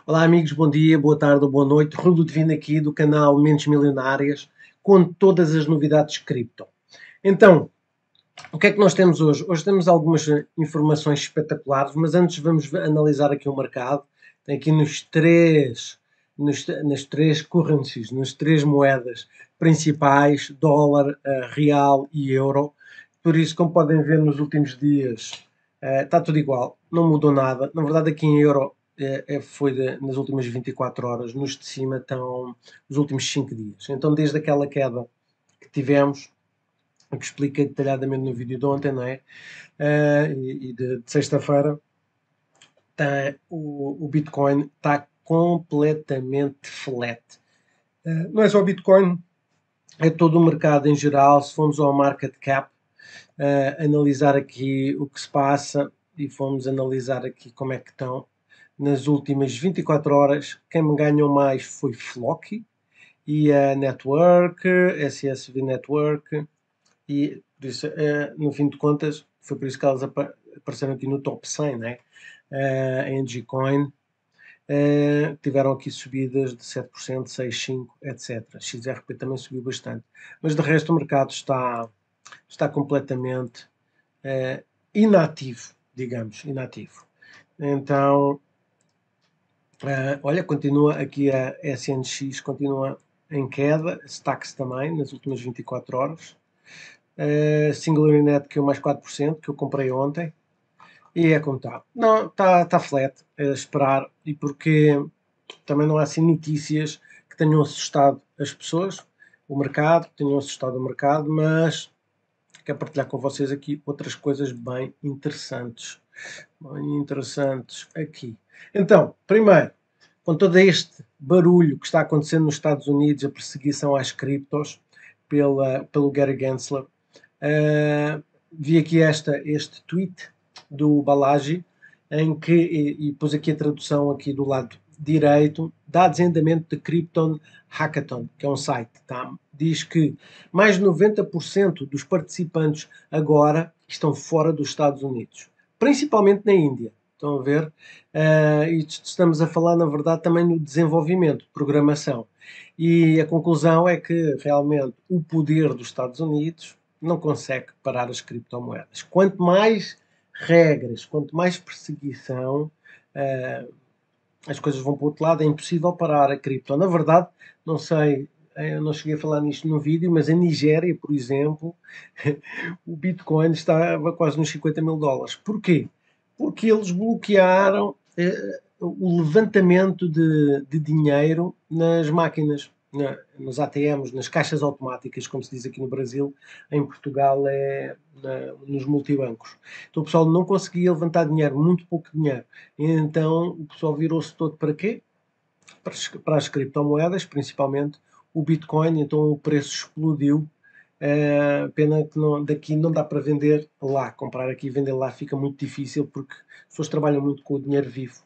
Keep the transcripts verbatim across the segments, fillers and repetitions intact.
Olá amigos, bom dia, boa tarde ou boa noite. Rui Ludovino aqui do canal Mentes Milionárias com todas as novidades cripto. Então, o que é que nós temos hoje? Hoje temos algumas informações espetaculares, mas antes vamos analisar aqui o mercado. Tem aqui nos três, nos, nas três currencies, nas três moedas principais, dólar, uh, real e euro. Por isso, como podem ver nos últimos dias, uh, está tudo igual, não mudou nada. Na verdade, aqui em euro é, foi de, nas últimas vinte e quatro horas, nos de cima estão os últimos cinco dias. Então, desde aquela queda que tivemos, que expliquei detalhadamente no vídeo de ontem, não é? Uh, e, e de, de sexta-feira, tá, o, o Bitcoin está completamente flat. Uh, não é só o Bitcoin, é todo o mercado em geral. Se formos ao market cap, uh, analisar aqui o que se passa e fomos analisar aqui como é que estão nas últimas vinte e quatro horas, quem me ganhou mais foi Floki e a Network, S S V Network, e por isso, no fim de contas, foi por isso que elas apareceram aqui no top cem, né? A N G Coin, tiveram aqui subidas de sete por cento, seis por cento, cinco por cento, etcétera. X R P também subiu bastante. Mas de resto o mercado está, está completamente inativo, digamos, inativo. Então, Uh, olha, continua aqui a S N X, continua em queda, Stacks também, nas últimas vinte e quatro horas. Uh, Singularity Net que é mais quatro por cento, que eu comprei ontem. E é como está. Não, está tá flat, é a esperar. E porque também não há assim notícias que tenham assustado as pessoas, o mercado, tenham assustado o mercado, mas quero partilhar com vocês aqui outras coisas bem interessantes. Bem interessantes aqui. Então, primeiro, com todo este barulho que está acontecendo nos Estados Unidos, a perseguição às criptos pela, pelo Gary Gensler, uh, vi aqui esta, este tweet do Balaji, em que, e, e pus aqui a tradução aqui do lado direito, dados em andamento de Krypton Hackathon, que é um site, tá? Diz que mais de noventa por cento dos participantes agora estão fora dos Estados Unidos, principalmente na Índia. Estão a ver? Uh, e estamos a falar, na verdade, também no desenvolvimento, programação. E a conclusão é que, realmente, o poder dos Estados Unidos não consegue parar as criptomoedas. Quanto mais regras, quanto mais perseguição, uh, as coisas vão para o outro lado. É impossível parar a cripto. Na verdade, não sei, eu não cheguei a falar nisto no vídeo, mas a Nigéria, por exemplo, o Bitcoin estava quase nos cinquenta mil dólares. Porquê? Porque eles bloquearam eh, o levantamento de, de dinheiro nas máquinas, na, nos A T Ms, nas caixas automáticas, como se diz aqui no Brasil. Em Portugal é na, nos multibancos. Então o pessoal não conseguia levantar dinheiro, muito pouco dinheiro. E então o pessoal virou-se todo para quê? Para as, para as criptomoedas, principalmente o Bitcoin. Então o preço explodiu. Uh, pena que não, daqui não dá para vender lá. Comprar aqui e vender lá fica muito difícil, porque as pessoas trabalham muito com o dinheiro vivo.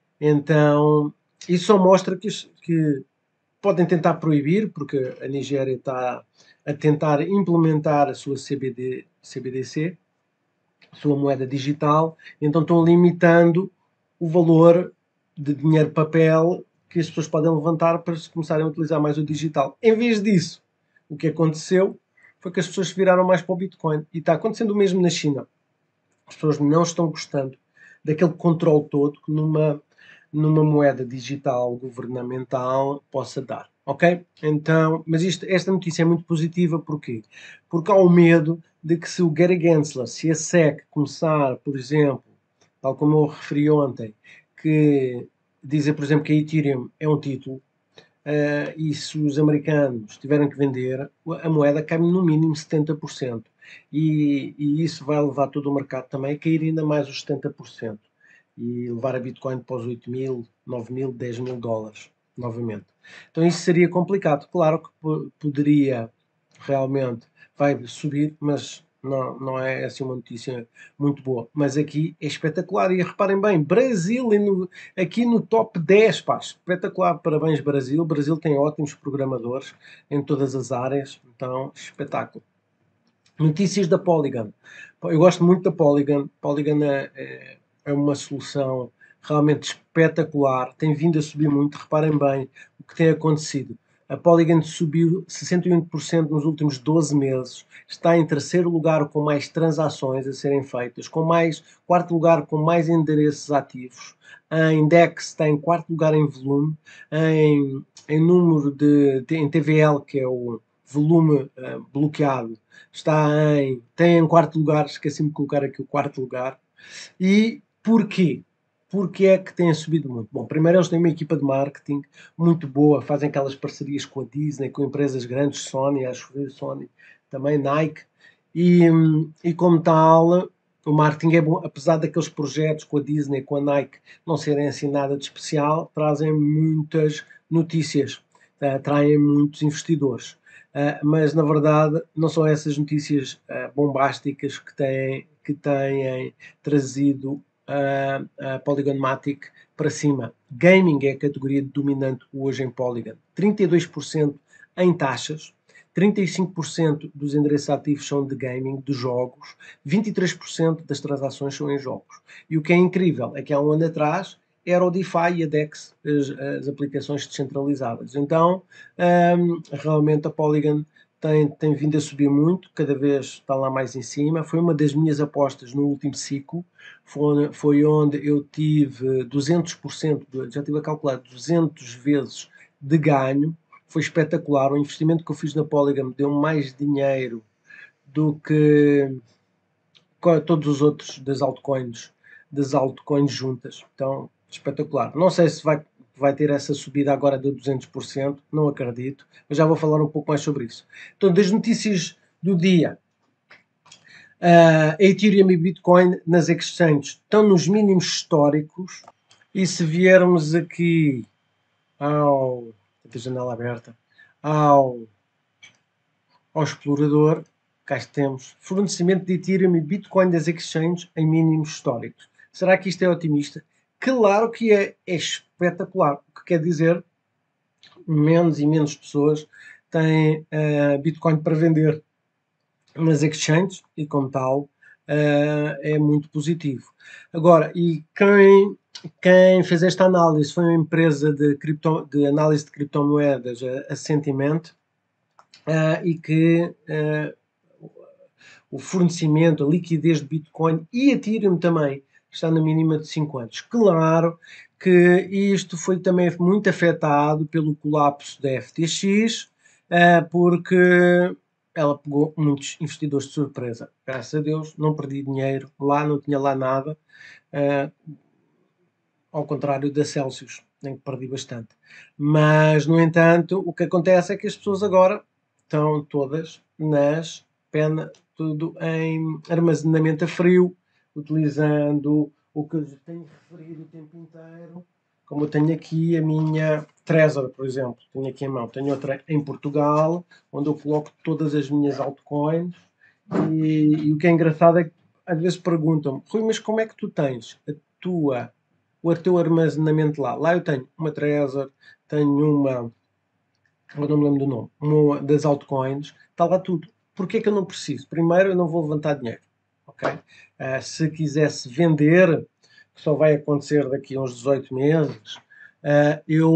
Então, isso só mostra que, que podem tentar proibir, porque a Nigéria está a tentar implementar a sua C B D, C B D C, a sua moeda digital, então estão limitando o valor de dinheiro papel que as pessoas podem levantar para se começarem a utilizar mais o digital. Em vez disso, o que aconteceu foi que as pessoas se viraram mais para o Bitcoin. E está acontecendo o mesmo na China. As pessoas não estão gostando daquele controle todo que numa, numa moeda digital governamental possa dar. Ok? Então, mas isto, esta notícia é muito positiva, porquê? Porque há o medo de que se o Gary Gensler, se a S E C começar, por exemplo, tal como eu referi ontem, que dizer, por exemplo, que a Ethereum é um título, Uh, e se os americanos tiverem que vender, a moeda cai no mínimo setenta por cento. E, e isso vai levar todo o mercado também a cair ainda mais os setenta por cento. E levar a Bitcoin para os oito mil, nove mil, dez mil dólares, novamente. Então isso seria complicado. Claro que poderia realmente, vai subir, mas não, não é assim uma notícia muito boa. Mas aqui é espetacular. E reparem bem, Brasil no, aqui no top dez, pá, espetacular. Parabéns, Brasil. Brasil tem ótimos programadores em todas as áreas. Então, espetáculo. Notícias da Polygon. Eu gosto muito da Polygon. Polygon é, é, é uma solução realmente espetacular, tem vindo a subir muito. Reparem bem o que tem acontecido. A Polygon subiu sessenta e um por cento nos últimos doze meses, está em terceiro lugar com mais transações a serem feitas, com mais, quarto lugar com mais endereços ativos. A Index está em quarto lugar em volume, em, em número de, de em T V L, que é o volume uh, bloqueado, está em, tem em quarto lugar, esqueci-me de colocar aqui o quarto lugar. E porquê? Porque é que têm subido muito? Bom, primeiro eles têm uma equipa de marketing muito boa, fazem aquelas parcerias com a Disney, com empresas grandes, Sony, acho que Sony, também Nike, e, e como tal, o marketing é bom, apesar daqueles projetos com a Disney, com a Nike, não serem assim nada de especial, trazem muitas notícias, atraem muitos investidores. Uh, mas na verdade não são essas notícias uh, bombásticas que têm, que têm trazido uh, a Polygon Matic para cima. Gaming é a categoria dominante hoje em Polygon. trinta e dois por cento em taxas, trinta e cinco por cento dos endereços ativos são de gaming, de jogos, vinte e três por cento das transações são em jogos. E o que é incrível é que há um ano atrás era o DeFi e a DEX, as, as aplicações descentralizadas. Então, um, realmente a Polygon tem, tem vindo a subir muito, cada vez está lá mais em cima. Foi uma das minhas apostas no último ciclo, foi, foi onde eu tive duzentos por cento, já estive a calcular, duzentas vezes de ganho. Foi espetacular, o investimento que eu fiz na Polygon deu mais dinheiro do que todos os outros das altcoins, das altcoins juntas. Então, espetacular. Não sei se vai, vai ter essa subida agora de duzentos por cento, não acredito, mas já vou falar um pouco mais sobre isso. Então, das notícias do dia, uh, a Ethereum e Bitcoin nas exchanges estão nos mínimos históricos, e se viermos aqui ao, a janela aberta, ao, ao explorador, cá temos fornecimento de Ethereum e Bitcoin das exchanges em mínimos históricos. Será que isto é otimista? Claro que é, é espetacular. O que quer dizer, menos e menos pessoas têm uh, Bitcoin para vender nas exchanges e, como tal, uh, é muito positivo. Agora, e quem, quem fez esta análise foi uma empresa de, cripto, de análise de criptomoedas, a, a Sentiment, uh, e que uh, o fornecimento, a liquidez de Bitcoin e Ethereum também está na mínima de cinco anos. Claro que isto foi também muito afetado pelo colapso da F T X, porque ela pegou muitos investidores de surpresa. Graças a Deus, não perdi dinheiro lá, não tinha lá nada, ao contrário da Celsius, em que perdi bastante. Mas, no entanto, o que acontece é que as pessoas agora estão todas nas penas, tudo em armazenamento a frio, utilizando o que eu tenho referido o tempo inteiro, como eu tenho aqui a minha Trezor, por exemplo, tenho aqui a mão, tenho outra em Portugal, onde eu coloco todas as minhas altcoins, e, e o que é engraçado é que às vezes perguntam-me, Rui, mas como é que tu tens a tua, o teu armazenamento lá? Lá eu tenho uma Trezor, tenho uma, eu não me lembro do nome, uma das altcoins, está lá tudo. Porquê que eu não preciso? Primeiro, eu não vou levantar dinheiro, ok? Uh, se quisesse vender, que só vai acontecer daqui a uns dezoito meses, uh, eu,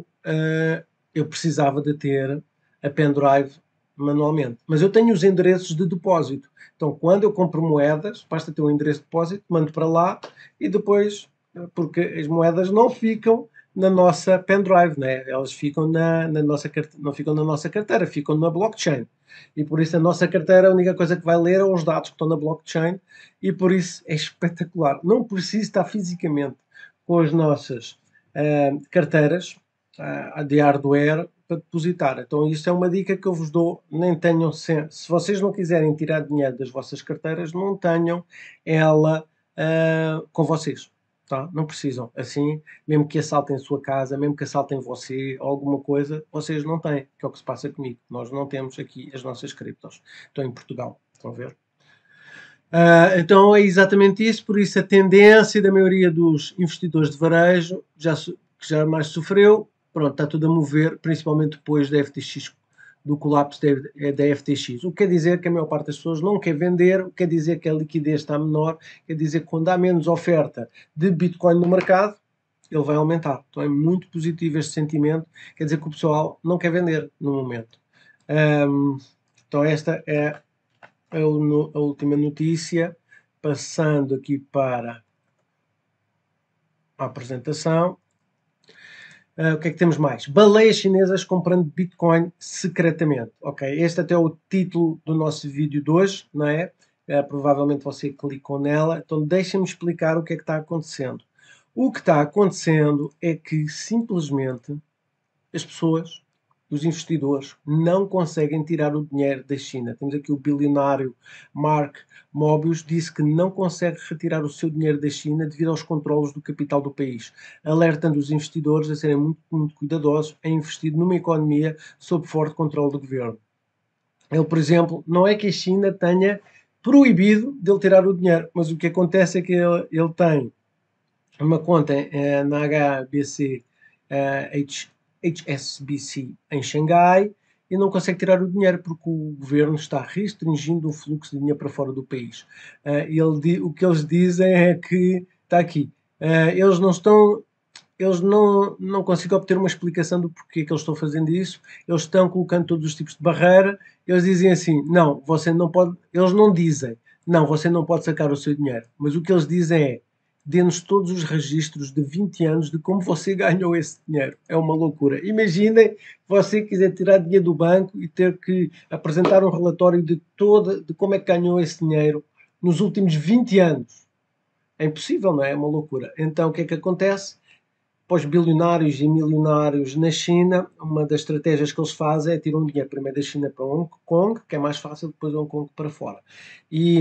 uh, eu precisava de ter a pendrive manualmente. Mas eu tenho os endereços de depósito. Então, quando eu compro moedas, basta ter um endereço de depósito, mando para lá e depois, porque as moedas não ficam na nossa pendrive, né? Elas ficam na, na nossa, não ficam na nossa carteira, ficam na blockchain. E por isso a nossa carteira, a única coisa que vai ler é os dados que estão na blockchain, e por isso é espetacular. Não preciso estar fisicamente com as nossas uh, carteiras uh, de hardware para depositar. Então isso é uma dica que eu vos dou. Nem tenham, se, se vocês não quiserem tirar dinheiro das vossas carteiras, não tenham ela uh, com vocês. Tá? Não precisam. Assim, mesmo que assaltem a sua casa, mesmo que assaltem você, alguma coisa, vocês não têm, que é o que se passa comigo. Nós não temos aqui as nossas criptos. Estão em Portugal. Estão a ver? Uh, então é exatamente isso. Por isso a tendência da maioria dos investidores de varejo, já, que já mais sofreu, pronto, está tudo a mover, principalmente depois da F T X, do colapso da F T X. O que quer dizer que a maior parte das pessoas não quer vender, o que quer dizer que a liquidez está menor, quer dizer que quando há menos oferta de Bitcoin no mercado, ele vai aumentar. Então é muito positivo este sentimento, quer dizer que o pessoal não quer vender no momento. Um, então esta é a, a última notícia. Passando aqui para a apresentação. Uh, o que é que temos mais? Baleias chinesas comprando Bitcoin secretamente. Ok, este até é o título do nosso vídeo de hoje, não é? Uh, provavelmente você clicou nela. Então deixa-me explicar o que é que está acontecendo. O que está acontecendo é que simplesmente as pessoas, os investidores, não conseguem tirar o dinheiro da China. Temos aqui o bilionário Mark Mobius, disse que não consegue retirar o seu dinheiro da China devido aos controlos do capital do país, alertando os investidores a serem muito, muito cuidadosos em investir numa economia sob forte controle do governo. Ele, por exemplo, não é que a China tenha proibido de ele tirar o dinheiro, mas o que acontece é que ele, ele tem uma conta eh, na H B C eh, H, H S B C em Xangai e não consegue tirar o dinheiro porque o governo está restringindo o fluxo de dinheiro para fora do país. Uh, ele, o que eles dizem é que, está aqui, uh, eles não estão, eles não, não conseguem obter uma explicação do porquê que eles estão fazendo isso, eles estão colocando todos os tipos de barreira, eles dizem assim, não, você não pode, eles não dizem, não, você não pode sacar o seu dinheiro, mas o que eles dizem é, dê-nos todos os registros de vinte anos de como você ganhou esse dinheiro. É uma loucura. Imaginem você quiser tirar dinheiro do banco e ter que apresentar um relatório de, toda, de como é que ganhou esse dinheiro nos últimos vinte anos. É impossível, não é? É uma loucura. Então, o que é que acontece? Para os bilionários e milionários na China, uma das estratégias que eles fazem é tirar um dinheiro primeiro da China para Hong Kong, que é mais fácil, depois Hong Kong para fora. E...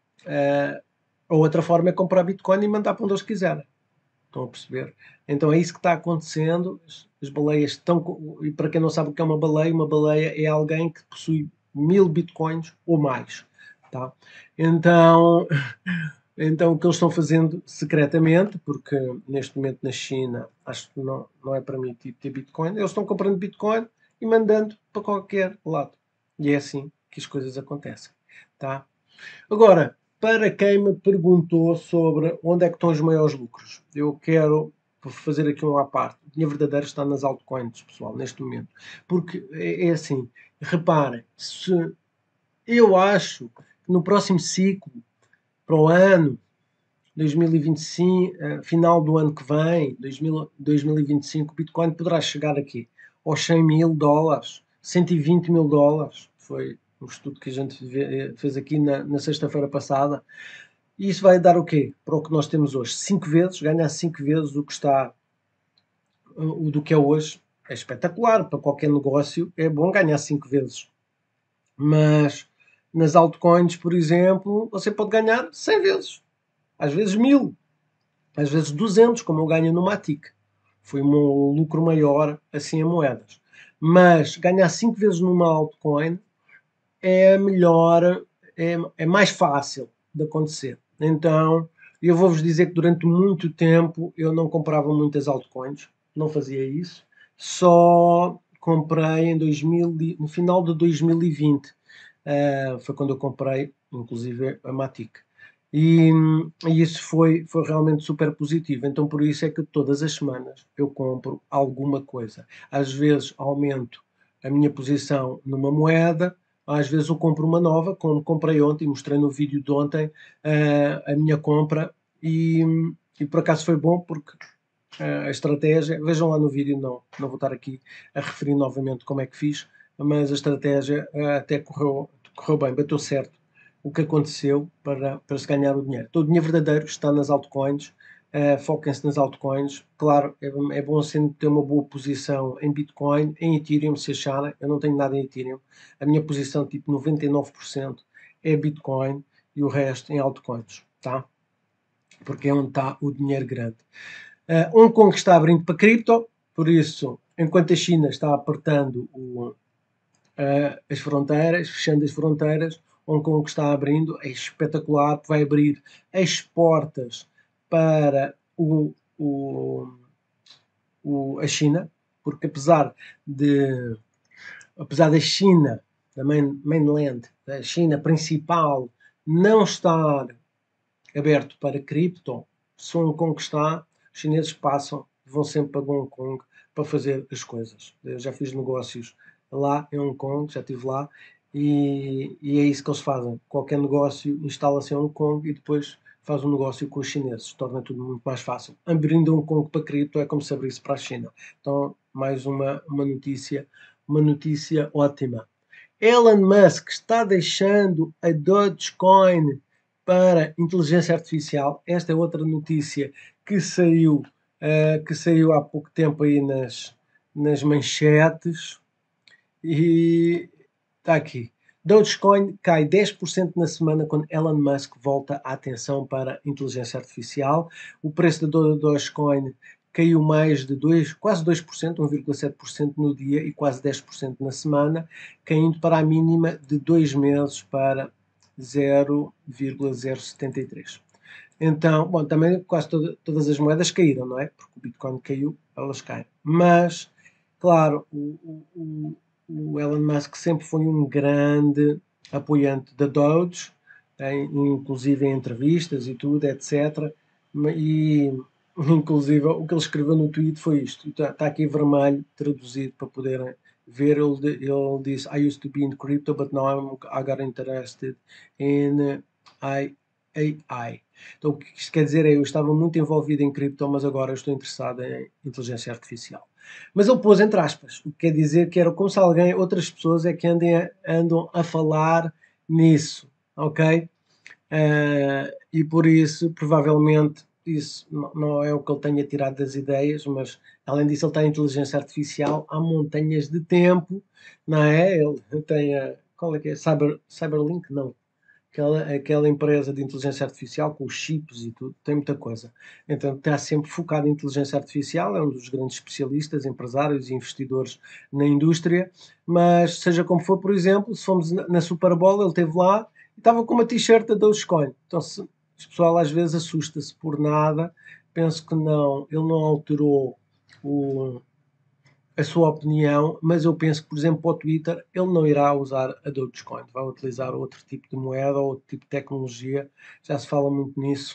Uh, a outra forma é comprar Bitcoin e mandar para onde eles quiserem. Estão a perceber? Então é isso que está acontecendo. As baleias estão... E para quem não sabe o que é uma baleia, uma baleia é alguém que possui mil Bitcoins ou mais. Tá? Então, então o que eles estão fazendo secretamente, porque neste momento na China acho que não, não é permitido ter Bitcoin, eles estão comprando Bitcoin e mandando para qualquer lado. E é assim que as coisas acontecem. Tá? Agora, para quem me perguntou sobre onde é que estão os maiores lucros, eu quero fazer aqui um à parte. O dinheiro verdadeiro está nas altcoins, pessoal, neste momento. Porque é, é assim, reparem, se eu acho que no próximo ciclo, para o ano dois mil e vinte e cinco, final do ano que vem, dois mil e vinte e cinco, o Bitcoin poderá chegar aqui aos cem mil dólares, cento e vinte mil dólares, foi um estudo que a gente fez aqui na, na sexta-feira passada, e isso vai dar o quê? Para o que nós temos hoje? cinco vezes, ganhar cinco vezes o que está, o do que é hoje. É espetacular, para qualquer negócio é bom ganhar cinco vezes. Mas nas altcoins, por exemplo, você pode ganhar cem vezes, às vezes mil, às vezes duzentos, como eu ganho no Matic. Foi um lucro maior assim em moedas. Mas ganhar cinco vezes numa altcoin é melhor, é, é mais fácil de acontecer. Então, eu vou-vos dizer que durante muito tempo eu não comprava muitas altcoins, não fazia isso, só comprei em dois mil, no final de dois mil e vinte, uh, foi quando eu comprei, inclusive, a Matic. E, e isso foi, foi realmente super positivo. Então, por isso é que todas as semanas eu compro alguma coisa. Às vezes aumento a minha posição numa moeda, às vezes eu compro uma nova, como comprei ontem, mostrei no vídeo de ontem uh, a minha compra e, e por acaso foi bom porque uh, a estratégia, vejam lá no vídeo, não, não vou estar aqui a referir novamente como é que fiz, mas a estratégia uh, até correu, correu bem, bateu certo o que aconteceu para, para se ganhar o dinheiro. Então, o dinheiro verdadeiro está nas altcoins, uh, foquem-se nas altcoins. Claro, é, é bom sempre ter uma boa posição em Bitcoin, em Ethereum, se acharem. Eu não tenho nada em Ethereum. A minha posição, tipo noventa e nove por cento, é Bitcoin e o resto em altcoins, tá? Porque é onde está o dinheiro grande. Uh, Hong Kong está abrindo para cripto, por isso, enquanto a China está apertando o, uh, as fronteiras, fechando as fronteiras, Hong Kong está abrindo, é espetacular, vai abrir as portas para o, o, o, a China, porque apesar de apesar da China, da main, mainland, da China principal, não estar aberto para cripto, se Hong Kong está, os chineses passam vão sempre para Hong Kong para fazer as coisas. Eu já fiz negócios lá em Hong Kong, já estive lá, e, e é isso que eles fazem. Qualquer negócio instala-se em Hong Kong e depois faz um negócio com os chineses, torna tudo muito mais fácil. Abrindo Hong Kong para cripto é como se abrisse para a China. Então, mais uma, uma notícia, uma notícia ótima. Elon Musk está deixando a Dogecoin para inteligência artificial. Esta é outra notícia que saiu, uh, que saiu há pouco tempo aí nas, nas manchetes. E está aqui. Dogecoin cai dez por cento na semana quando Elon Musk volta a atenção para a inteligência artificial. O preço da Dogecoin caiu mais de dois, quase dois por cento, um vírgula sete por cento no dia e quase dez por cento na semana, caindo para a mínima de dois meses para zero vírgula zero setenta e três. Então, bom, também quase toda, todas as moedas caíram, não é? Porque o Bitcoin caiu, elas caem. Mas, claro, o, o, o Elon Musk sempre foi um grande apoiante da Doge, inclusive em entrevistas e tudo, etcétera. E, inclusive, o que ele escreveu no tweet foi isto. Está, está aqui vermelho, traduzido para poderem ver. Ele, ele disse: I used to be in crypto, but now I'm, I got interested in I, A I. Então, o que isto quer dizer é, eu estava muito envolvido em cripto, mas agora estou interessado em inteligência artificial. Mas ele pôs entre aspas, o que quer dizer que era como se alguém, outras pessoas é que andem a, andam a falar nisso, ok? Uh, e por isso, provavelmente, isso não, não é o que ele tenha tirado das ideias, mas além disso ele tem inteligência artificial há montanhas de tempo, não é? Ele tem a, qual é que é? Cyber, Cyberlink? Não. Aquela, aquela empresa de inteligência artificial com os chips e tudo, tem muita coisa. Então está sempre focado em inteligência artificial, é um dos grandes especialistas, empresários e investidores na indústria, mas seja como for, por exemplo, se fomos na Super Bowl, ele esteve lá e estava com uma t-shirt da Dogecoin. Então se, o pessoal às vezes assusta-se por nada, penso que não, ele não alterou o, a sua opinião, mas eu penso que, por exemplo, para o Twitter, ele não irá usar a Dogecoin, vai utilizar outro tipo de moeda ou outro tipo de tecnologia, já se fala muito nisso.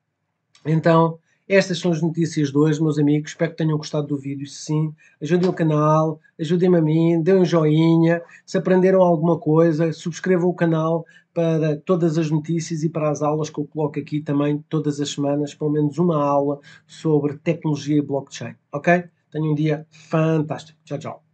Então, estas são as notícias de hoje, meus amigos, espero que tenham gostado do vídeo, se sim, ajudem o canal, ajudem-me a mim, deem um joinha, se aprenderam alguma coisa, subscrevam o canal para todas as notícias e para as aulas que eu coloco aqui também todas as semanas, pelo menos uma aula sobre tecnologia e blockchain, ok? Tenham um dia fantástico. Tchau, tchau.